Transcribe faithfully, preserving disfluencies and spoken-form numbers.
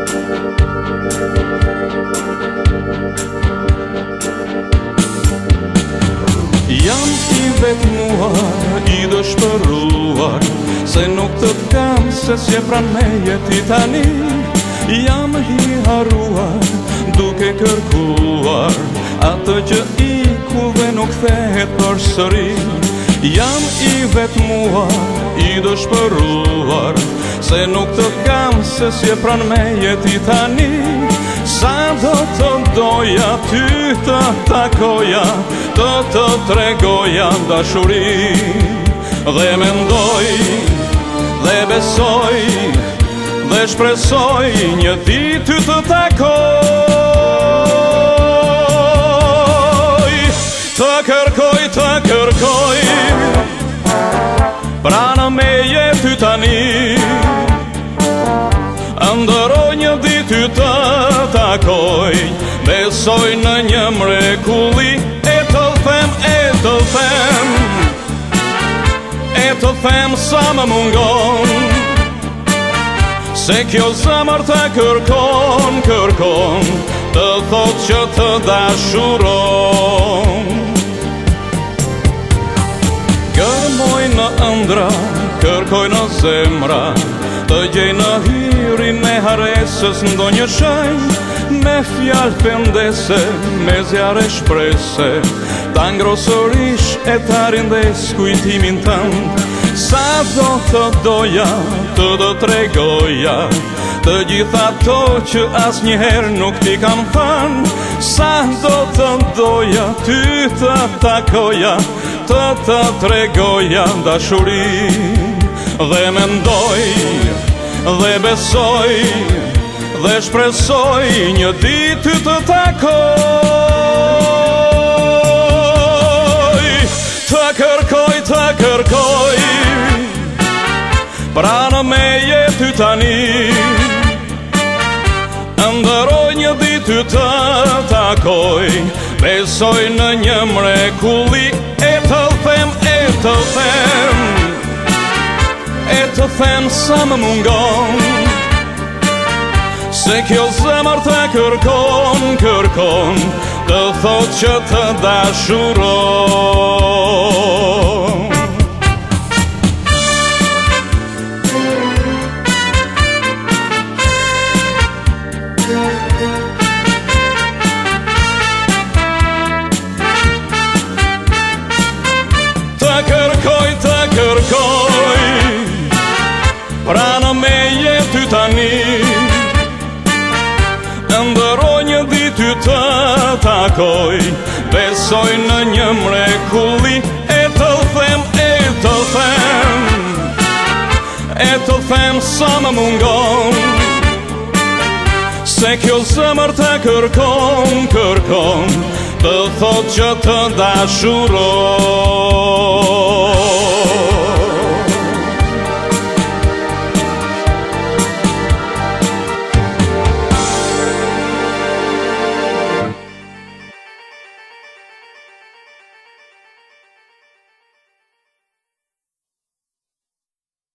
Jam I vetmuar, I dëshpëruar, se nuk të kam se s'je pran meje ti tani. Jam I haruar, duke kërkuar, atë që iku dhe nuk thehet përsëri. Jam I vetmuar, I dëshpëruar, se nuk të kam se s'je pran meje ti tani. Sa do të doja ty të takoja, të të tregoja dashuri. Dhe mendoj, dhe besoj, dhe shpresoj një ditë ty të takoj. Të kërkoj, të kërkoj, pranë meje ty tani. Ndëroj një ditë ty të takoj, besoj në një mrekulli. E të them, e të them, e të them sa më mungon, se kjo zemër të kërkon, kërkon, të thot që të dashuron. Kërmoj në ëndra, kërkoj në zemra, të gjej në hyrin e haresës ndo një shenj, me fjallë pëndese, me zjarë e shprese, ta ngrosërish e ta rindes kujtimin tënd. Sa do të doja, të do tregoja, të gjitha to që as njëherë nuk ti kam thënë. Sa do të doja, ty të takoja, të të tregoja dashuri. Dhe mendoj, dhe besoj, dhe shpresoj një ditë ty të takoj. Të kërkoj, të kërkoj, pranë meje ty tani. Ndëroj një ditë ty të takoj, besoj në një mrekulli. E të them, e të them, e të them sa më mungon, se kjo zemër të kërkon, kërkon, të thot që të dashuron. Të kërkoj, të kërkoj, pranë meje ty tani. Ndëroj një ditë ty të takoj, besoj në një mrekulli. E të them, e të them, e të them sa më mungon, se kjo zemër të kërkon, kërkon, të thot që të dashuron.